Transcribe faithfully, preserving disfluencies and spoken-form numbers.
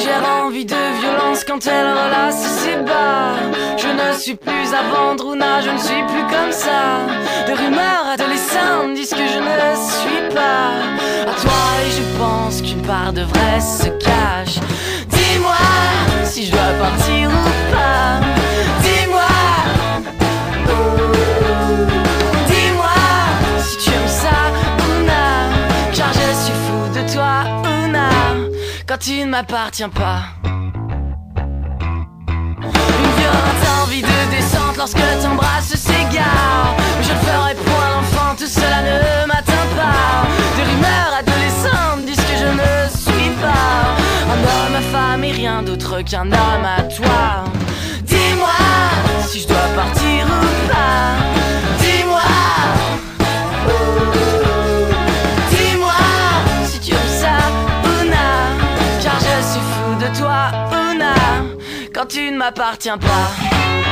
légère envie de violence quand elle relâche ses bas. Je ne suis plus à vendre, Ouna, je ne suis plus comme ça. De rumeurs adolescentes disent que je ne suis pas à toi, et je pense qu'une part de vrai se cache. Dis-moi si je dois partir ou pas. Dis-moi, dis-moi si tu aimes ça, Ouna, car je suis fou de toi, Ouna, quand tu ne m'appartiens pas. Une violente envie de descente lorsque t'embrasses s'égare. Mais je ne ferai point l'enfant, tout cela ne m'atteint pas. Des rumeurs adolescentes disent que je ne suis pas un homme à femme et rien d'autre qu'un homme à toi. Dis-moi si je dois partir ou pas. Dis-moi, dis-moi si tu aimes ça, Ouna, car je suis fou de toi, Ouna, quand tu ne m'appartiens pas.